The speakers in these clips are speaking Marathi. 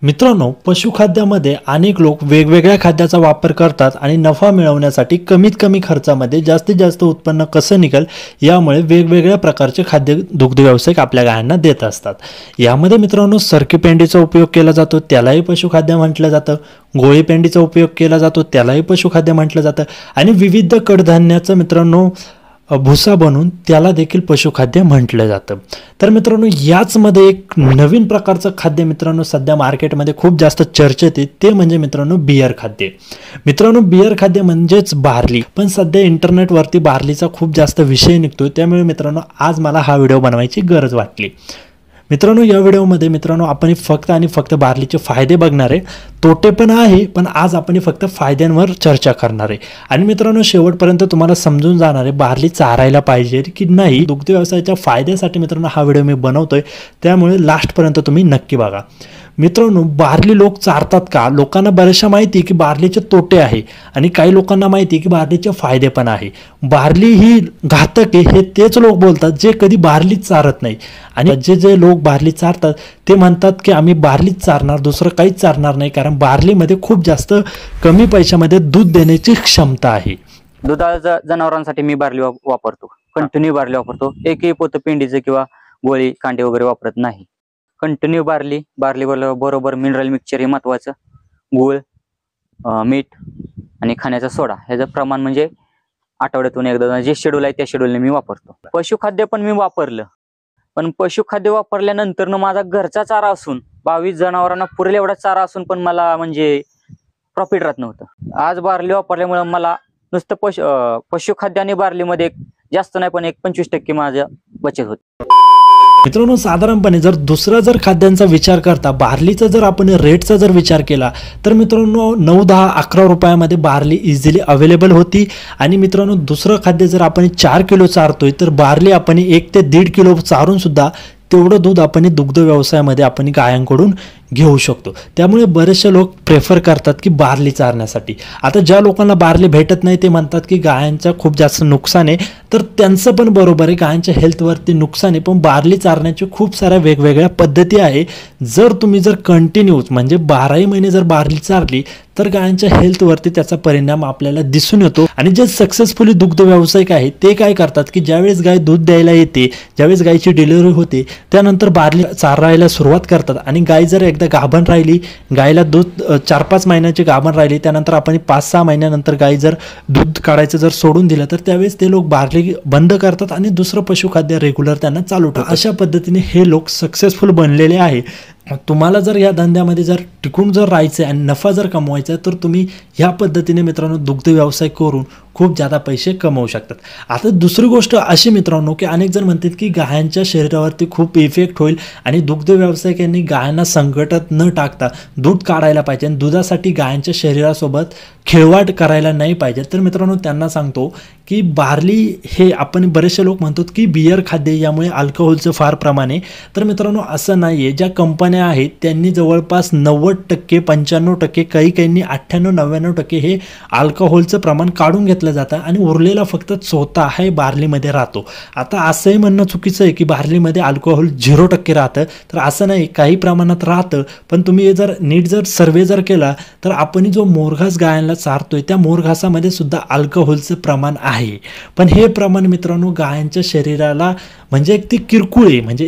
मित्रांनो, पशुखाद्यामध्ये अनेक लोक वेगवेगळ्या खाद्याचा वापर करतात आणि नफा मिळवण्यासाठी कमीत कमी खर्चामध्ये जास्तीत जास्त उत्पन्न कसं निघेल यामुळे वेगवेगळ्या प्रकारचे खाद्य दुग्ध व्यावसायिक आपल्या गायांना देत असतात। यामध्ये मित्रांनो, सरकी पेंडीचा उपयोग केला जातो, त्यालाही पशुखाद्य म्हटलं जातं। गोळी पेंडीचा उपयोग केला जातो, त्यालाही पशुखाद्य म्हटलं जातं। आणि विविध कडधान्याचं मित्रांनो भुसा बनवून त्याला देखील पशुखाद्य म्हटलं जातं। तर मित्रांनो, याचमध्ये एक नवीन प्रकारचं खाद्य मित्रांनो सध्या मार्केटमध्ये खूप जास्त चर्चेत आहे, ते म्हणजे मित्रांनो बियर खाद्य। मित्रांनो, बियर खाद्य म्हणजेच बार्ली, पण सध्या इंटरनेटवरती बार्लीचा खूप जास्त विषय निघतोय, त्यामुळे मित्रांनो आज मला हा व्हिडिओ बनवायची गरज वाटली। मित्रांनो, या व्हिडिओमध्ये मित्रांनो आपण फक्त आणि फक्त बार्लीचे फायदे बघणार आहे, तोटे पण आहे, पण आज आपण फक्त फायद्यांवर चर्चा करणार आहे। आणि मित्रांनो, शेवटपर्यंत तुम्हाला समजून जाणार आहे बार्ली चारायला पाहिजे की नाही। दुग्ध व्यवसायाच्या फायद्यासाठी मित्रांनो हा व्हिडिओ मी बनवतोय, त्यामुळे लास्टपर्यंत तुम्ही नक्की बघा। मित्रांनो, बार्ली लोक चारतात का? लोकांना बरेचशा माहिती की बार्लीचे तोटे आहे आणि काही लोकांना माहिती की बार्लीचे फायदे पण आहे। बार्ली ही घातक आहे हे तेच लोक बोलतात जे कधी बार्ली चारत नाही, आणि जे लोक बार्ली चारतात ते म्हणतात की आम्ही बार्लीच चारणार, दुसरं काहीच चारणार नाही, कारण बार्लीमध्ये खूप जास्त कमी पैशामध्ये दूध देण्याची क्षमता आहे। दुधाच्या जनावरांसाठी मी बार्ली वापरतो, कंटिन्यू बार्ली वापरतो। एकही पोत पेंडीचे किंवा गोळी कांडे वगैरे वापरत नाही। कंटिन्यू बार्ली बरोबर मिनरल मिक्सचर हे महत्वाचं, गूळ, मीठ आणि खाण्याचा सोडा ह्याचं प्रमाण म्हणजे आठवड्यातून एकदा जे शेड्यूल आहे त्या शेड्यूलने मी वापरतो। पशुखाद्य पण मी वापरलं, पण पशुखाद्य वापरल्यानंतर माझा घरचा चारा असून 22 जनावरांना पुरेल एवढा चारा असून पण मला म्हणजे प्रॉफिट राहत नव्हतं। आज बार्ली वापरल्यामुळे मला नुसतं पशुखाद्य आणि बार्लीमध्ये जास्त नाही पण 25% माझ्या बचत होते। मित्रांनो, साधारणपणे जर खाद्यांचा विचार करता बार्लीचा जर आपण रेटचा जर विचार केला तर मित्रांनो 9, 10, 11 रुपयामध्ये बार्ली इझिली अवेलेबल होती। आणि मित्रांनो, दुसरं खाद्य जर आपण 4 किलो चारतोय तर बार्ली आपण 1 ते 1.5 किलो चारून सुद्धा तेवढं दूध आपण दुग्ध व्यवसायामध्ये आपण गायांकडून घेऊ शकतो। त्यामुळे बरेचसे लोक प्रेफर करतात की बार्ली चारण्यासाठी। आता ज्या लोकांना बार्ली भेटत नाही ते म्हणतात की गायांचं खूप जास्त नुकसान आहे, तर त्यांचं पण बरोबर आहे, गायांच्या हेल्थवरती नुकसान आहे, पण बार्ली चारण्याची खूप साऱ्या वेगवेगळ्या पद्धती आहे। जर तुम्ही कंटिन्यूच म्हणजे 12ही महिने जर बार्ली चारली तर गायांच्या हेल्थवरती त्याचा परिणाम आपल्याला दिसून येतो। आणि जे सक्सेसफुली दुग्ध व्यावसायिक आहेत ते काय करतात की ज्यावेळेस गाय दूध द्यायला येते, ज्यावेळेस गायची डिलिव्हरी होते, त्यानंतर बार्ली चारायला सुरुवात करतात। आणि गाय जर एकदा गाभण राहिली, गायला दूध 4-5 महिन्याची गाभण राहिली, त्यानंतर आपण 5-6 महिन्यानंतर गाय जर दूध काढायचं जर सोडून दिलं तर त्यावेळेस ते लोक बार्ली बंद करतात आणि दुसरं पशुखाद्य रेग्युलर त्यांना चालू ठेवतात। अशा पद्धतीने हे लोक सक्सेसफुल बनलेले आहे। तुम्हाला जर या धंद्यामध्ये जर टिकून जर राहायचं आणि नफा जर कमवायचा आहे तर तुम्ही ह्या पद्धतीने मित्रांनो दुग्ध व्यवसाय करून खूप जादा पैसे कमवू शकतात। आता दुसरी गोष्ट अशी मित्रांनो की अनेक जण म्हणतात की गायांच्या शरीरावरती खूप इफेक्ट होईल आणि दुग्ध व्यावसायिकांनी गायांना संकटात न टाकता दूध काढायला पाहिजे आणि दुधासाठी गायांच्या शरीरासोबत खेळवाट करायला नाही पाहिजे। तर मित्रांनो, त्यांना सांगतो की बार्ली हे आपण बरेचसे लोक म्हणतात की बियर खाद्य, यामुळे अल्कोहोलचं फार प्रमाण आहे। तर मित्रांनो, असं नाही आहे। ज्या कंपन्या आहेत त्यांनी जवळपास 90%, 95%, काहींनी 98-99% हे अल्कोहोलचं प्रमाण काढून घेतलं जातं आणि उरलेला फक्त चौथा आहे बार्लीमध्ये राहतो। आता असंही म्हणणं चुकीचं आहे की बार्लीमध्ये अल्कोहोल 0% राहतं, तर असं नाही, काही प्रमाणात राहतं। पण तुम्ही जर नीट सर्वे केला तर आपण जो मोरघास गायांना चारतोय त्या मोरघासामध्ये सुद्धा अल्कोहोलचं प्रमाण आहे, पण हे प्रमाण मित्रांनो गायांच्या शरीराला म्हणजे ती किरकोळ आहे, म्हणजे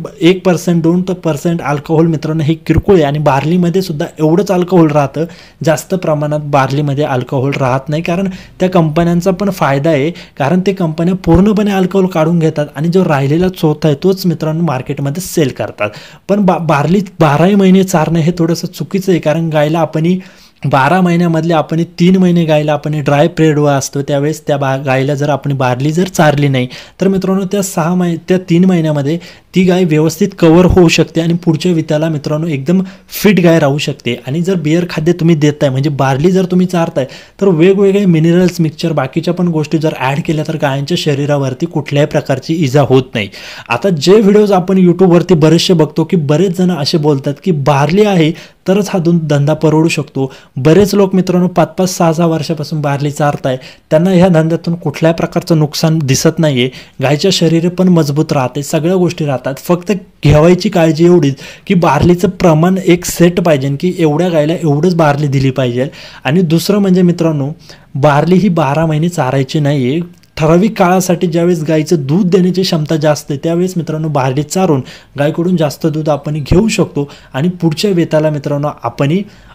1%-2% अल्कोहोल मित्रांनो हे किरकोळ आहे। आणि बार्लीमध्ये सुद्धा एवढंच अल्कोहोल राहतं, जास्त प्रमाणात बार्लीमध्ये अल्कोहोल राहत नाही, कारण त्या कंपन्यांचा पण फायदा आहे, कारण ते कंपन्या पूर्णपणे अल्कोहोल काढून घेतात आणि जो राहिलेला चौथा आहे तोच मित्रांनो मार्केटमध्ये सेल करतात। पण बार्ली 12ही महिने चारणं हे थोडंसं चुकीचं आहे, कारण गायला आपण 12 महिन्यामधले आपण 3 महिने गायला आपण ड्राय पिरियडवर असतो, त्यावेळेस त्या गायला जर आपण बार्ली जर चारली नाही तर मित्रांनो त्या 3 महिन्यामध्ये ती गाय व्यवस्थित कव्हर होऊ शकते आणि पुढच्या वित्याला मित्रांनो एकदम फिट गाय राहू शकते। आणि जर बियर खाद्य तुम्ही देताय म्हणजे बार्ली जर तुम्ही चारताय तर वेगवेगळे मिनरल्स मिक्सचर बाकीच्या पण गोष्टी जर ॲड केल्या तर गायांच्या शरीरावरती कुठल्याही प्रकारची इजा होत नाही। आता जे व्हिडिओज आपण यूट्यूबवरती बरेचसे बघतो की बरेच जण असे बोलतात की बार्ली आहे तरच हा धंदा परवडू शकतो. बरेच लोक मित्रांनो 5-5, 6-6 वर्षापासून बार्ली चारताय, त्यांना ह्या धंद्यातून कुठल्याही प्रकारचं नुकसान दिसत नाहीये. गायच्या शरीर पण मजबूत राहते, सगळ्या गोष्टी राहतात. फक्त घ्यावायची काळजी एवढीच की बार्लीचं प्रमाण एक सेट पाहिजे की एवढ्या गायला एवढंच बार्ली दिली पाहिजे. आणि दुसरं म्हणजे मित्रांनो, बार्ली ही 12 महिने चारायची नाहीये. ठराविक काळासाठी ज्यावेळेस गायीचं दूध देण्याची क्षमता जास्त आहे त्यावेळेस मित्रांनो बार्ली चारून गायकडून जास्त दूध आपण घेऊ शकतो. आणि पुढच्या वेताला मित्रांनो आपण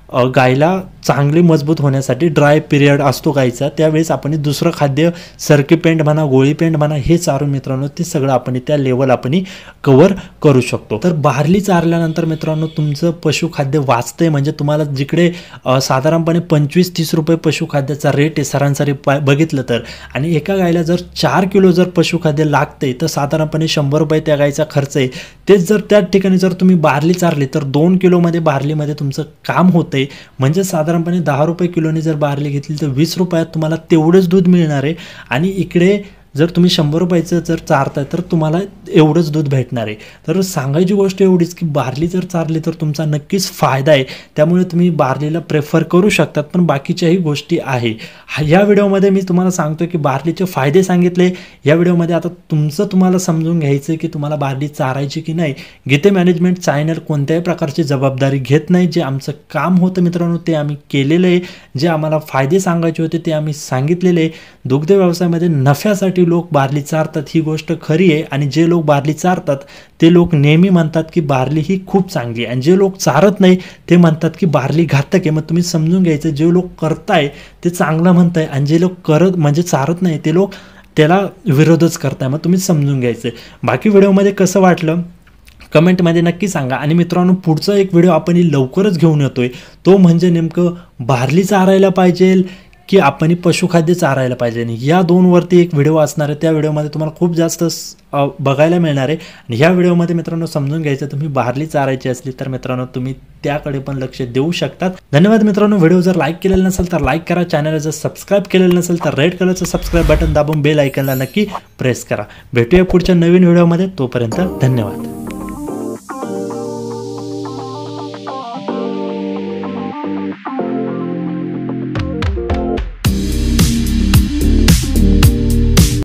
गायला चांगली मजबूत होण्यासाठी ड्राय पिरियड असतो गायचा, त्यावेळेस आपण दुसरं खाद्य सरकी पेंड म्हणा, गोळी पेंड म्हणा, हे चारून मित्रांनो ते सगळं आपण त्या लेवल आपण कव्हर करू शकतो. तर बार्ली चारल्यानंतर मित्रांनो तुमचं पशुखाद्य वाचतंय. म्हणजे तुम्हाला जिकडे साधारणपणे 25-30 रुपये पशुखाद्याचा रेट आहे सरासरी बघितलं तर, आणि एका गायला जर 4 किलो जर पशुखाद्य लागते तर साधारणपणे 100 रुपये त्या गायचा खर्च आहे. तेच जर त्या ठिकाणी जर तुम्ही बार्ली चारली तर 2 किलोमध्ये बार्लीमध्ये तुमचं काम होतंय. म्हणजे साधारणपणे 10 रुपये किलोने जर बार्ली घेतली तर 20 रुपयात तुम्हाला तेवढंच दूध मिळणार आहे. आणि इकडे जर तुम्ही 100 रुपयाचं जर चारताय तर तुम्हाला एवढंच दूध भेटणार आहे. तर सांगायची गोष्ट एवढीच की बार्ली जर चारली तर तुमचा नक्कीच फायदा आहे, त्यामुळे तुम्ही बार्लीला प्रेफर करू शकतात. पण बाकीच्याही गोष्टी आहे. ह्या व्हिडिओमध्ये मी तुम्हाला सांगतो की बार्लीचे फायदे सांगितले. या व्हिडिओमध्ये आता तुम्हाला समजून घ्यायचं आहे की तुम्हाला बार्ली चारायची की नाही. गीते मॅनेजमेंट चॅनल कोणत्याही प्रकारची जबाबदारी घेत नाही. जे आमचं काम होतं मित्रांनो ते आम्ही केलेलं आहे. जे आम्हाला फायदे सांगायचे होते ते आम्ही सांगितलेले आहे. दुग्ध व्यवसायामध्ये नफ्यासाठी लोक बार्ली चारतात ही गोष्ट खरी आहे. आणि जे लोक बार्ली चारतात ते लोक नेहमी म्हणतात की बार्ली ही खूप चांगली आहे, आणि जे लोक चारत नाही ते म्हणतात की बार्ली घातक आहे. मग तुम्ही समजून घ्यायचं, जे लोक करताय ते चांगलं म्हणताय आणि जे लोक चारत नाही ते लोक त्याला विरोधच करताय. मग तुम्ही समजून घ्यायचं. बाकी व्हिडिओमध्ये कसं वाटलं कमेंटमध्ये नक्की सांगा. आणि मित्रांनो पुढचा एक व्हिडिओ आपण लवकरच घेऊन येतोय, तो म्हणजे नेमकं बार्ली चारायला पाहिजे की आपण पशुखाद्य चारायला पाहिजे. या 2 वरती एक व्हिडिओ असणार आहे. त्या व्हिडिओमध्ये तुम्हाला खूप जास्त बघायला मिळणार आहे. आणि ह्या व्हिडिओमध्ये मित्रांनो समजून घ्यायचं, तुम्ही बार्ली चारायची असली तर मित्रांनो तुम्ही त्याकडे पण लक्ष देऊ शकतात. धन्यवाद मित्रांनो. व्हिडिओ जर लाईक केलेला नसेल तर लाईक करा. चॅनलला जर सबस्क्राईब केलेलं नसेल तर रेड कलरचं सबस्क्राईब बटन दाबून बेल आयकनला नक्की प्रेस करा. भेटूया पुढच्या नवीन व्हिडिओमध्ये. तोपर्यंत धन्यवाद.